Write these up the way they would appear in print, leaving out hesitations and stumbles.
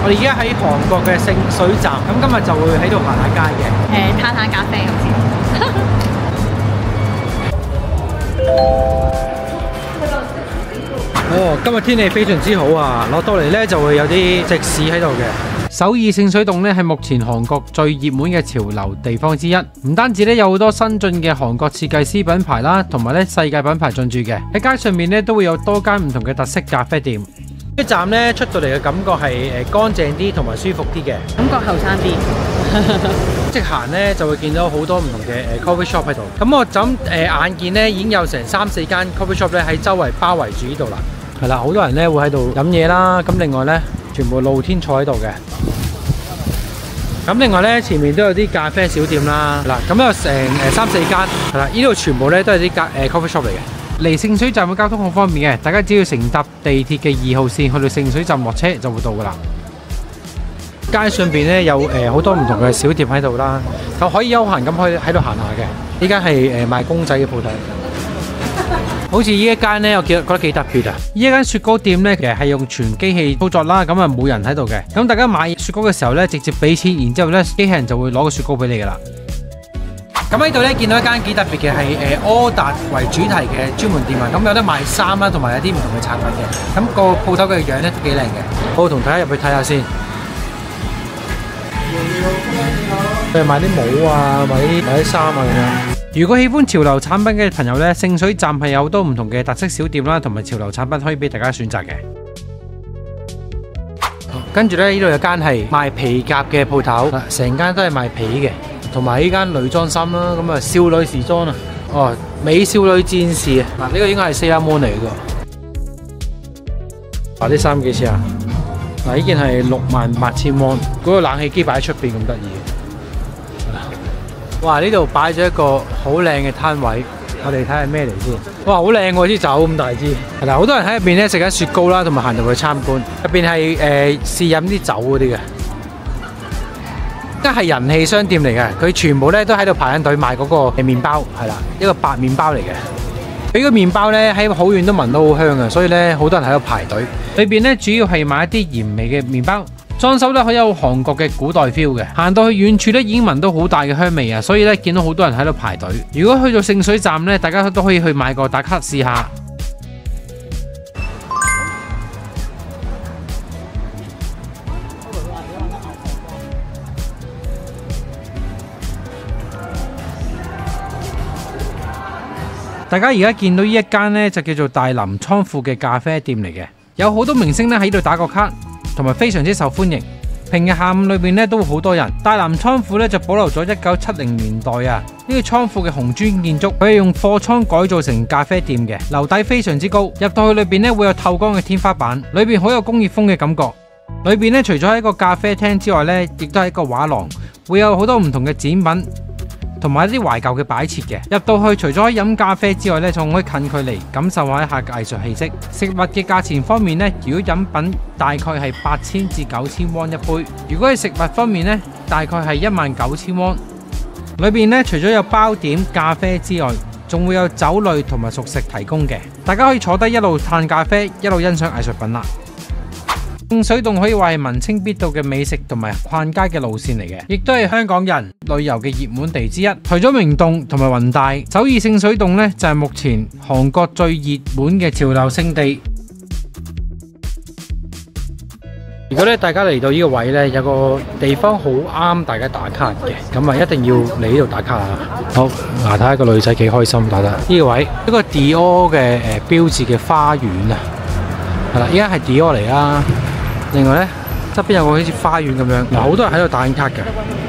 我哋而家喺韓國嘅聖水站，咁今日就會喺度行下街嘅。 嘆下咖啡咁先。 哦，今日天氣非常之好啊！落到嚟呢就會有啲食肆喺度嘅。首爾聖水洞呢係目前韓國最熱門嘅潮流地方之一，唔單止呢有好多新進嘅韓國設計師品牌啦，同埋呢世界品牌進駐嘅。喺街上面呢都會有多間唔同嘅特色咖啡店。呢站呢出到嚟嘅感覺係乾淨啲同埋舒服啲嘅， 感覺後生啲。 即行呢就會見到好多唔同嘅coffee shop 喺度。咁我就眼見呢已經有成3-4間 coffee shop 咧喺周圍包圍住呢度啦。係啦，好多人呢會喺度飲嘢啦。咁另外呢，全部露天坐喺度嘅。咁另外呢，前面都有啲咖啡小店啦。嗱，咁有成3-4間。係啦，呢度全部呢都係啲coffee shop 嚟嘅。嚟聖水站嘅交通好方便嘅，大家只要乘搭地鐵嘅2號線去到聖水站落車就會到噶啦。街上邊咧有好多唔同嘅小店喺度啦，就可以休閒咁去喺度行下嘅。呢間係賣公仔嘅鋪頭，好似呢一間咧，我覺得幾特別啊！呢一間雪糕店咧，其實係用全機器操作啦，咁啊冇人喺度嘅。咁大家買雪糕嘅時候咧，直接俾錢，然之後咧機器人就會攞個雪糕俾你噶啦。咁喺度咧見到一間幾特別嘅係柯達為主題嘅專門店啊，咁有得賣衫啦，同埋有啲唔同嘅產品嘅。咁個鋪頭嘅樣咧都幾靚嘅，我同大家入去睇下先。佢係賣啲帽啊，買啲衫啊咁樣。如果喜歡潮流產品嘅朋友咧，聖水站係有好多唔同嘅特色小店啦，同埋潮流產品可以俾大家選擇嘅。跟住咧呢度有間係賣皮夾嘅鋪頭，成間都係賣皮嘅。同埋呢間女裝衫啦，咁啊少女時裝啊，哦美少女戰士啊，嗱呢個應該係Sailor Moon嚟嘅。嗱啲衫幾錢啊？嗱呢件係68,000 won，嗰個冷氣機擺喺出邊咁得意。哇！呢度擺咗一個好靚嘅攤位，我哋睇下咩嚟先。哇！好靚喎，支酒咁大支。係啦，好多人喺入邊咧食緊雪糕啦，同埋行入去參觀。入邊係試飲啲酒嗰啲嘅。而家係人氣商店嚟嘅，佢全部咧都喺度排緊隊買嗰個麵包，係啦，一個白麵包嚟嘅。佢個麵包咧喺好遠都聞到好香嘅，所以咧好多人喺度排隊。裏邊咧主要係買一啲鹽味嘅麵包，裝修咧好有韓國嘅古代 feel 嘅。行到去遠處咧已經聞到好大嘅香味啊，所以咧見到好多人喺度排隊。如果去到聖水站咧，大家都可以去買個打卡試下。大家而家見到呢一間呢，就叫做大林倉庫嘅咖啡店嚟嘅，有好多明星咧喺度打個卡，同埋非常之受歡迎。平日下午裏邊咧都會好多人。大林倉庫咧就保留咗1970年代啊呢個倉庫嘅紅磚建築，佢係用貨倉改造成咖啡店嘅，樓底非常之高，入到去裏邊咧會有透光嘅天花板，裏邊好有工業風嘅感覺。裏邊咧除咗係一個咖啡廳之外咧，亦都係一個畫廊，會有好多唔同嘅展品。同埋一啲懷舊嘅擺設嘅，入到去除咗可以飲咖啡之外咧，仲可以近距離感受下嘅藝術氣息。食物嘅價錢方面咧，如果飲品大概係8,000至9,000 won 一杯，如果係食物方面咧，大概係19,000 won。裏邊咧除咗有包點咖啡之外，仲會有酒類同埋熟食提供嘅，大家可以坐低一路嘆咖啡，一路欣賞藝術品啦。聖水洞可以話係文青必到嘅美食同埋逛街嘅路線嚟嘅，亦都係香港人旅遊嘅熱門地之一。除咗明洞同埋雲大，首爾聖水洞呢就係目前韓國最熱門嘅潮流勝地。如果咧大家嚟到呢個位呢，有個地方好啱大家打卡嘅，咁啊一定要嚟呢度打卡啊！好，睇下個女仔幾開心打得呢個位，一個 Dior 嘅標誌嘅花園啊，係啦，依家係 Dior 嚟啦。另外咧，側邊有個好似花園咁樣，嗱好多人喺度打緊卡嘅。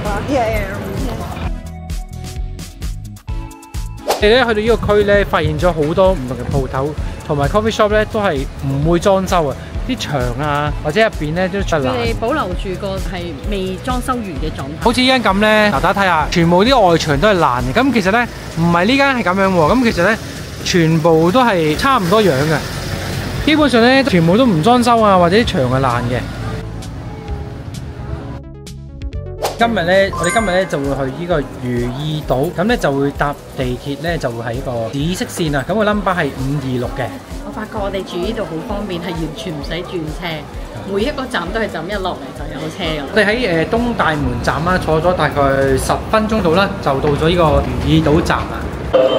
我哋咧去到呢個區咧，發現咗好多唔同嘅鋪頭，同埋 coffee shop 咧都係唔會裝修啊，啲牆啊或者入邊咧都佢哋保留住個係未裝修完嘅狀態。 好似呢間咁咧，嗱大家睇下，全部啲外牆都係爛嘅。咁其實咧唔係呢間係咁樣喎，咁其實咧全部都係差唔多樣嘅。基本上咧，全部都唔裝修啊，或者啲牆係爛嘅。 今日咧，我哋今日咧就會去呢個如意島，咁咧就會搭地鐵咧，就會喺呢個紫色線啊，咁個 number 係526嘅。 我發覺我哋住呢度好方便，係完全唔使轉車，每一個站都係就咁一落嚟就有車㗎。 我哋喺東大門站啦，坐咗大概10分鐘到啦，就到咗呢個如意島站啦。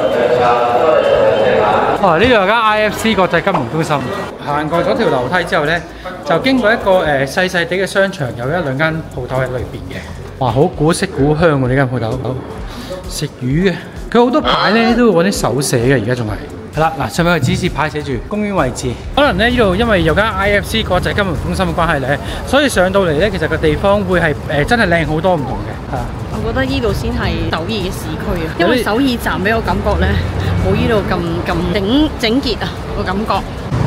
呢度有間 IFC 國際金融中心，行過咗條樓梯之後咧，就經過一個細細地嘅商場，有1-2間鋪頭喺裏邊嘅。哇，好古色古香喎！呢間鋪頭食魚嘅，佢好多牌咧都會揾啲手寫嘅，而家仲係啦。嗱，上面個指示牌寫住公園位置，可能咧呢度因為有間 IFC 國際金融中心嘅關係咧，所以上到嚟咧其實個地方會係真係靚好多唔同嘅。 我覺得呢度先係首爾嘅市區啊，因為首爾站俾我感覺咧冇呢度咁整潔啊個感覺。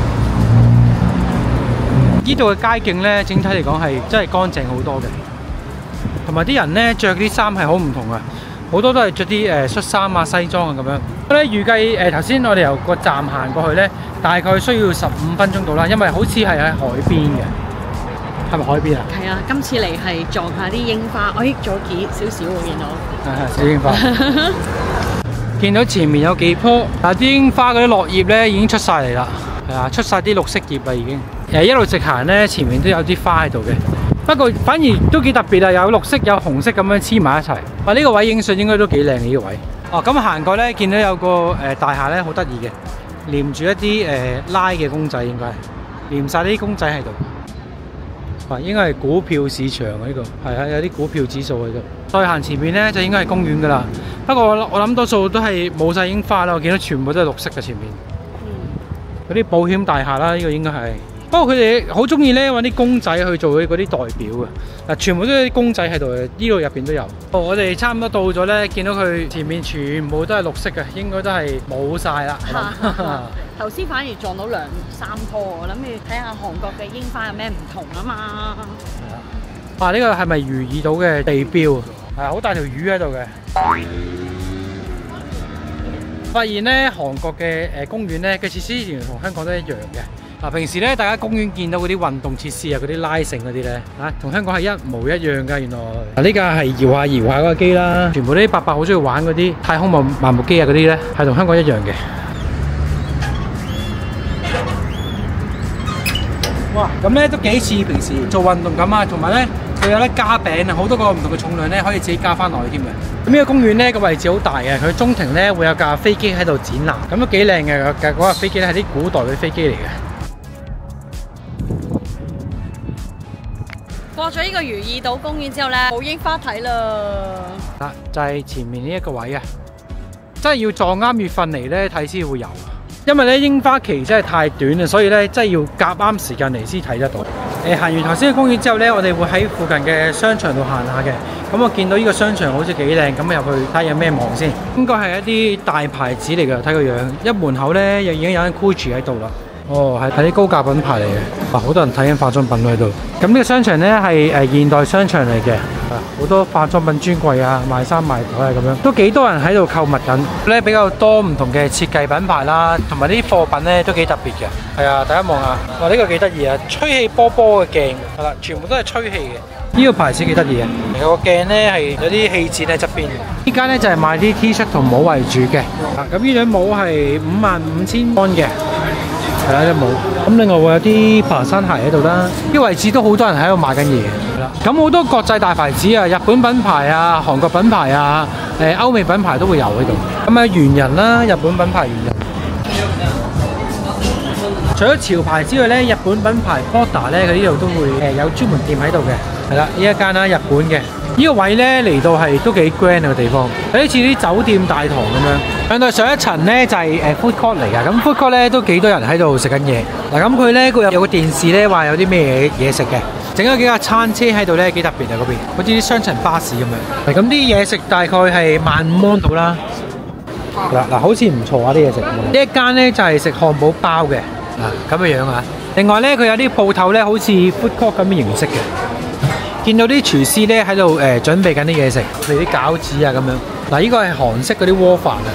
呢度嘅街景咧，整體嚟講係真係乾淨好多嘅，同埋啲人咧着啲衫係好唔同啊，好多都係着啲恤衫啊、西裝啊咁樣。咧預計頭先我哋由個站行過去咧，大概需要15分鐘到啦，因為好似係喺海邊嘅，係咪海邊啊？ 係啊，今次嚟係撞下啲櫻花，我益咗少少喎，見到。 係小櫻花。見到前面有幾棵，啲櫻花嗰啲落葉咧已經出晒嚟啦，係啊，出晒啲綠色葉啦已經。一路直行咧，前面都有啲花喺度嘅。不過反而都幾特別啊，有綠色有紅色咁樣黐埋一齊。哇！呢個位影相應該都幾靚嘅呢個位。哦，咁行過咧，見到有個大廈咧，好得意嘅，黏住一啲拉嘅公仔，應該係黏晒啲公仔喺度。哇！應該係股票市場啊呢個，係啊，有啲股票指數喺度。再行前面咧，就應該係公園噶啦。不過我諗多數都係冇晒櫻花啦，我見到全部都係綠色嘅前面。嗰啲保險大廈啦，呢個應該係。不過佢哋好中意咧揾啲公仔去做嗰啲代表嘅，嗱全部都有啲公仔喺度嘅，呢度入邊都有。我哋差唔多到咗咧，見到佢前面全部都係綠色嘅，應該都係冇晒啦。 頭先反而撞到2-3棵，我諗住睇下韓國嘅櫻花有咩唔同啊嘛。 係啊，哇！呢個係咪如意島嘅地標？係好大條魚喺度嘅。發現咧韓國嘅公園咧嘅設施原來同香港都一樣嘅。嗱，平時咧大家公園見到嗰啲運動設施啊，嗰啲拉繩嗰啲咧，同香港係一模一樣㗎。原來嗱呢架係搖下搖下嗰個機啦，全部啲伯伯好中意玩嗰啲太空漫步機啊嗰啲咧，係同香港一樣嘅。哇！咁咧都幾似平時做運動咁啊，同埋咧佢有得加餅啊，好多個唔同嘅重量咧可以自己加翻落去添嘅。咁呢個公園咧個位置好大嘅，佢中庭咧會有架飛機喺度展覽，咁都幾靚嘅。嗰架飛機咧係啲古代嘅飛機嚟嘅。 過咗呢個如意島公園之後咧，冇櫻花睇啦。 嗱，就係前面呢一個位啊，真係要撞啱月份嚟咧睇先會有。因為咧櫻花期真係太短啦，所以咧真係要夾啱時間嚟先睇得到。行完頭先嘅公園之後咧，我哋會喺附近嘅商場度行下嘅。咁我見到呢個商場好似幾靚，咁入去睇下有咩望先。應該係一啲大牌子嚟㗎，睇個樣。一門口咧又已經有間 Gucci 喺度啦。哦，係啲高價品牌嚟嘅。好多人睇緊化妝品喺度。咁呢個商場咧係現代商場嚟嘅，好多化妝品專櫃啊，賣衫賣袋啊咁樣，都幾多人喺度購物緊。咧比較多唔同嘅設計品牌啦，同埋啲貨品咧都幾特別嘅。係啊，大家望下，哇呢個幾得意啊！吹氣波波嘅鏡，係啦，全部都係吹氣嘅。呢個牌子幾得意啊！個鏡咧係有啲氣墊喺側邊。呢間咧就係賣啲 T 恤同帽為主嘅。咁呢頂帽係55,000蚊嘅。係啦，啲帽。咁另外會有啲爬山鞋喺度啦。呢個位置都好多人喺度買緊嘢。係啦。咁好多國際大牌子啊，日本品牌啊、韓國品牌啊、歐美品牌都會有喺度。咁啊，猿人啦，日本品牌猿人。除咗潮牌之外咧，日本品牌 Prada 咧，佢呢度都會有專門店喺度嘅。係啦，呢一間啦，日本嘅。呢個位咧嚟到係都幾 grand 嘅地方，有啲似啲酒店大堂咁樣。上到上一層咧就係food court 嚟㗎，咁 food court 咧都幾多人喺度食緊嘢。嗱，咁佢咧有個電視咧話有啲咩嘢食嘅，整咗幾架餐車喺度咧幾特別啊嗰邊，好似啲雙層巴士咁樣。咁啲嘢食大概係15,000到啦。嗱，好似唔錯啊啲嘢食。呢一間咧就係食漢堡包嘅，咁嘅樣啊。另外咧佢有啲鋪頭咧好似 food court 咁嘅形式嘅。見到啲廚師咧喺度準備緊啲嘢食，譬如啲餃子啊咁樣。嗱，呢個係韓式嗰啲鍋飯啊，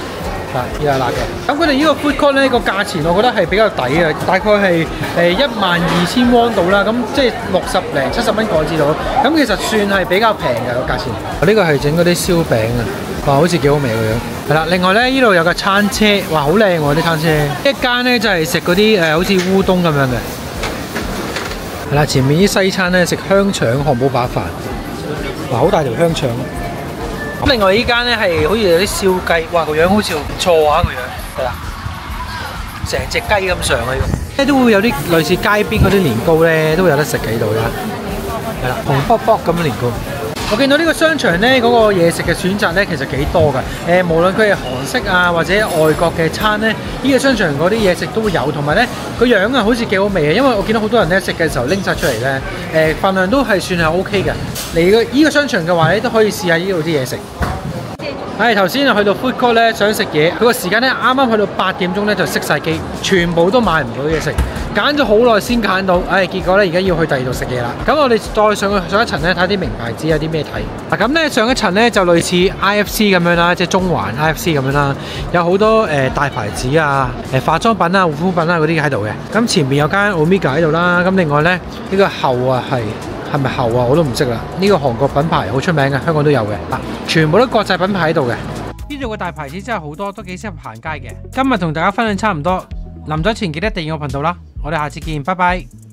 熱辣辣嘅。咁佢哋呢個 food court 咧個價錢，我覺得係比較抵嘅，大概係12000汪到啦，咁即係60零70蚊港紙到。咁其實算係比較平嘅個價錢。呢個係整嗰啲燒餅啊，哇，好似幾好味個樣。係啦，另外咧呢度有個餐車，哇，好靚喎啲餐車。一間咧就係食嗰啲好似烏冬咁樣嘅。係啦，前面啲西餐咧食香腸漢堡扒飯，哇，好大條香腸。咁另外呢間咧係好似有啲燒雞，哇，個樣好似唔錯啊個樣，係啦，成隻雞咁上啊呢個。咧都會有啲類似街邊嗰啲年糕咧，都會有得食嘅呢度啦。係啦，紅卜卜咁嘅年糕。我見到呢個商場咧，嗰個嘢食嘅選擇咧，其實幾多㗎。無論佢係韓式啊，或者外國嘅餐咧，呢個商場嗰啲嘢食都會有，同埋咧個樣啊，好似幾好味嘅。因為我見到好多人咧食嘅時候拎晒出嚟咧，份量都係算係 OK 嘅。嚟呢個商場嘅話咧，都可以試下呢度啲嘢食。頭先去到 food court 咧，想食嘢，佢個時間咧啱啱去到8點鐘咧就熄晒機，全部都買唔到嘢食，揀咗好耐先揀到，結果咧而家要去第二度食嘢啦。咁我哋再上一層咧睇下啲名牌子有啲咩睇。嗱咁咧上一層咧就類似 IFC 咁樣啦，即係中環 IFC 咁樣啦，有好多大牌子啊、化妝品啊、護膚品啊嗰啲喺度嘅。咁前面有間 Omega 喺度啦，咁另外咧呢個後啊係咪後啊？我都唔識啦。呢個韓國品牌好出名嘅，香港都有嘅。全部都國際品牌喺度嘅。呢度嘅大牌子真係好多，都幾適合行街嘅。今日同大家分享差唔多，臨走前記得訂閱我頻道啦。我哋下次見，拜拜。